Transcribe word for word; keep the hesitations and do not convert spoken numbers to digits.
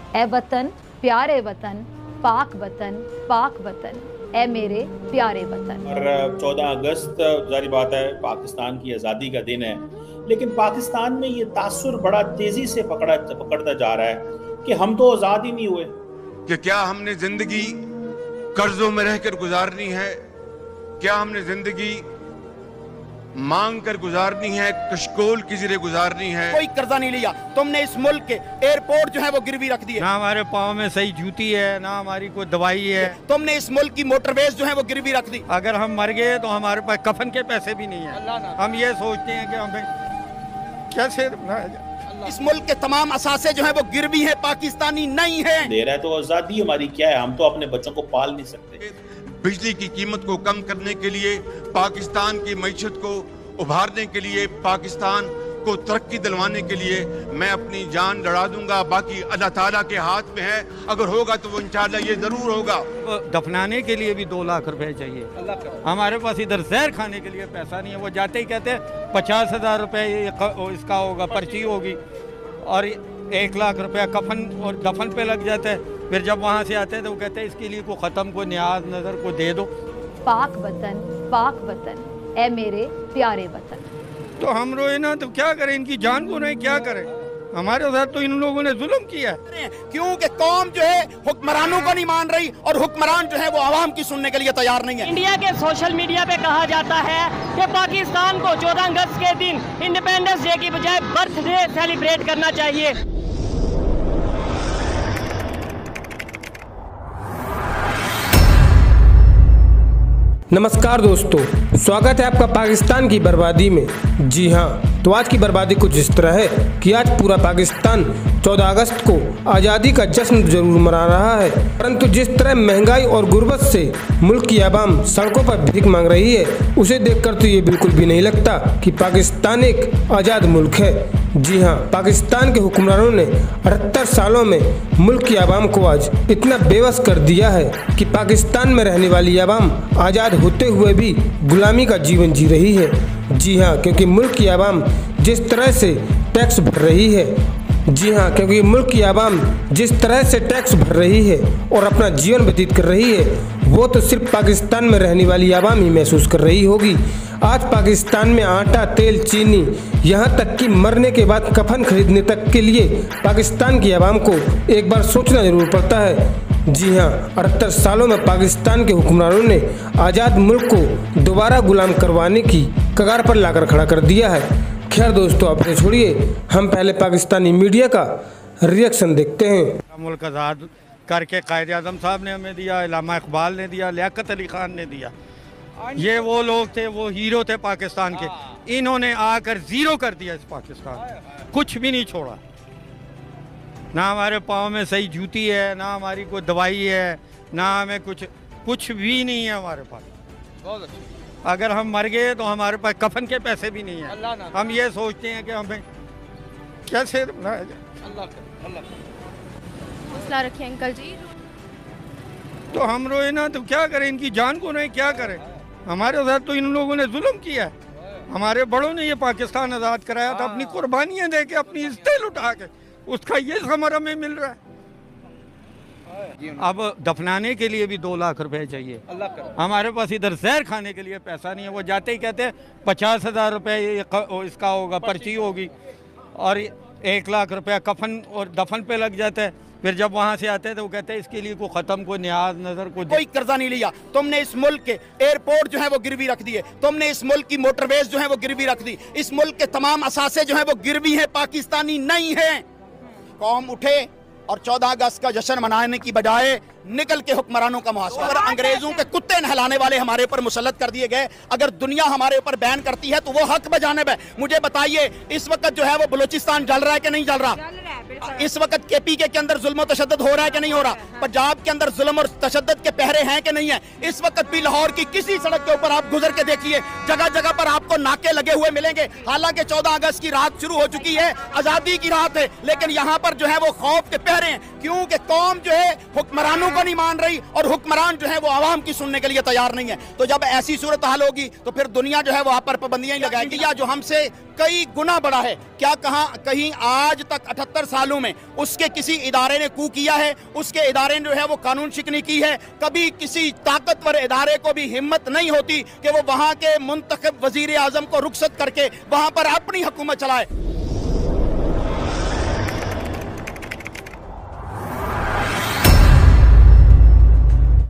ए वतन प्यारे वतन, पाक वतन पाक वतन, ए मेरे प्यारे वतन। और चौदह अगस्त जारी बात है पाकिस्तान की आज़ादी का दिन है, लेकिन पाकिस्तान में ये तासुर बड़ा तेजी से पकड़ा पकड़ता जा रहा है कि हम तो आज़ाद ही नहीं हुए। कि क्या हमने जिंदगी कर्जों में रहकर गुजारनी है, क्या हमने जिंदगी मांग कर गुजारनी है, कशकोल की जरिए गुजारनी है। कोई कर्जा नहीं लिया तुमने, इस मुल्क के एयरपोर्ट जो है वो गिरवी रख दिए। ना हमारे पाँव में सही जूती है, ना हमारी कोई दवाई है। तुमने इस मुल्क की मोटरवेज जो है वो गिरवी रख दी। अगर हम मर गए तो हमारे पास कफन के पैसे भी नहीं है। हम ये सोचते हैं कि हमें कैसे इस मुल्क के तमाम असासे जो है वो गिरवी है, पाकिस्तानी नहीं है। दे रहा है तो आज़ादी हमारी क्या है, हम तो अपने बच्चों को पाल नहीं सकते। बिजली की कीमत को कम करने के लिए, पाकिस्तान की मईशत को उभारने के लिए, पाकिस्तान को तरक्की दिलवाने के लिए मैं अपनी जान लड़ा दूंगा। बाकी अल्लाह ताला के हाथ में है, अगर होगा तो वो इंशाअल्लाह ये जरूर होगा। दफनाने के लिए भी दो लाख रुपए चाहिए, हमारे पास इधर जहर खाने के लिए पैसा नहीं है। वो जाते ही कहते हैं पचास हजार रुपये इसका होगा, पर्ची होगी, और एक लाख रुपया कफन और दफन पे लग जाता है। फिर जब वहाँ से आते हैं तो वो कहते हैं इसके लिए को ख़त्म को न्याज नज़र को दे दो। पाक वतन पाक वतन, ए मेरे प्यारे वतन। तो हम रोए ना तो क्या करें, इनकी जान को नहीं क्या करें, हमारे साथ तो इन लोगों ने जुल्म किया है। क्योंकि कौम जो है हुक्मरानों को नहीं मान रही और हुक्मरान जो है वो आवाम की सुनने के लिए तैयार नहीं है। इंडिया के सोशल मीडिया पे कहा जाता है कि पाकिस्तान को चौदह अगस्त के दिन इंडिपेंडेंस डे की बजाय बर्थडे सेलिब्रेट करना चाहिए। नमस्कार दोस्तों, स्वागत है आपका पाकिस्तान की बर्बादी में। जी हाँ, तो आज की बर्बादी कुछ इस तरह है कि आज पूरा पाकिस्तान चौदह अगस्त को आज़ादी का जश्न जरूर मना रहा है, परंतु जिस तरह महंगाई और गुर्बत से मुल्क की आवाम सड़कों पर भीख मांग रही है, उसे देखकर तो ये बिल्कुल भी नहीं लगता कि पाकिस्तान एक आज़ाद मुल्क है। जी हाँ, पाकिस्तान के हुक्मरानों ने अठहत्तर सालों में मुल्क की आवाम को आज इतना बेबस कर दिया है कि पाकिस्तान में रहने वाली आवाम आज़ाद होते हुए भी गुलामी का जीवन जी रही है। जी हाँ, क्योंकि मुल्क की आवाम जिस तरह से टैक्स भर रही है जी हाँ क्योंकि मुल्क की आवाम जिस तरह से टैक्स भर रही है और अपना जीवन व्यतीत कर रही है, वो तो सिर्फ पाकिस्तान में रहने वाली आवाम ही महसूस कर रही होगी। आज पाकिस्तान में आटा, तेल, चीनी, यहाँ तक कि मरने के बाद कफन खरीदने तक के लिए पाकिस्तान की आवाम को एक बार सोचना जरूर पड़ता है। जी हाँ, अठहत्तर सालों में पाकिस्तान के हुक्मरानों ने आज़ाद मुल्क को दोबारा गुलाम करवाने की कगार पर लाकर खड़ा कर दिया है। खैर दोस्तों, आप छोड़िए, हम पहले पाकिस्तानी मीडिया का रिएक्शन देखते हैं। मुल्क आज़ाद करके कायद आज़म साहब ने हमें दिया, इलामा इकबाल ने दिया, लियाकत अली खान ने दिया। ये वो लोग थे, वो हीरो थे पाकिस्तान के। इन्होंने आकर जीरो कर दिया इस पाकिस्तान, कुछ भी नहीं छोड़ा। ना हमारे पाँव में सही जूती है, ना हमारी कोई दवाई है, ना हमें कुछ कुछ भी नहीं है हमारे पास। बहुत अच्छा। अगर हम मर गए तो हमारे पास कफन के पैसे भी नहीं है। हम ये सोचते हैं कि हमें कैसे बनाया जाए। अल्लाह अल्लाह हौसला रखिए अंकल जी। तो हम रोए ना तो क्या करें, इनकी जान को नहीं क्या करें, हमारे साथ तो इन लोगों ने जुल्म किया है। हमारे बड़ों ने ये पाकिस्तान आज़ाद कराया था अपनी कुर्बानियाँ दे के, अपनी इज्जतें लुटा के, उसका ये समर हमें मिल रहा है। अब दफनाने के लिए भी दो लाख रुपए चाहिए, हमारे पास इधर जहर खाने के लिए पैसा नहीं है। वो जाते ही कहते हैं पचास हजार रुपये इसका होगा, पर्ची होगी, और एक लाख रुपया कफन और दफन पे लग जाता है। फिर जब वहाँ से आते हैं तो वो कहते हैं इसके लिए को ख़त्म को न्याज नज़र को कोई कर्जा नहीं लिया तुमने, इस मुल्क के एयरपोर्ट जो है वो गिरवी रख दिए। तुमने इस मुल्क की मोटरवेज जो है वो गिरवी रख दी। इस मुल्क के तमाम असासे जो है वो गिरवी है, पाकिस्तानी नहीं है। कौम उठे और चौदह अगस्त का जश्न मनाने की बजाय निकल के हुक्मरानों का मुहासरा। अगर अंग्रेजों के कुत्ते नहलाने वाले हमारे ऊपर मुसल्लत कर दिए गए, अगर दुनिया हमारे ऊपर बैन करती है तो वो हक बजाने में। मुझे बताइए, इस वक्त जो है वो बलूचिस्तान जल रहा है कि नहीं जल रहा? इस वक्त केपीके के अंदर जुल्म और तशद्दुद हो रहा है कि नहीं हो रहा? पंजाब के अंदर जुल्म और तशद्दुद के पहरे हैं कि नहीं है? इस वक्त भी लाहौर की किसी सड़क के ऊपर आप गुजर के देखिए, जगह जगह पर आपको नाके लगे हुए मिलेंगे। हालांकि चौदह अगस्त की रात शुरू हो चुकी है, आजादी की रात है, लेकिन यहाँ पर जो है वो खौफ के पहरे हैं। क्योंकि कौम जो है हुक्मरानों हुक्मरानों को नहीं मान रही और हुक्मरान जो है वो आवाम की सुनने के लिए तैयार नहीं है। तो जब ऐसी सूरत हाल होगी तो फिर दुनिया जो है वहां पर पाबंदियां ही लगाएगी। या जो हमसे कई गुना बड़ा है, क्या कहा कहीं आज तक अठहत्तर सालों में उसके किसी इदारे ने कू किया है? उसके इदारे ने जो है वो कानून शिकनी की है? कभी किसी ताकतवर इदारे को भी हिम्मत नहीं होती कि वो वहां के मुंतखब वजीर आजम को रुखसत करके वहां पर अपनी हुकूमत चलाए।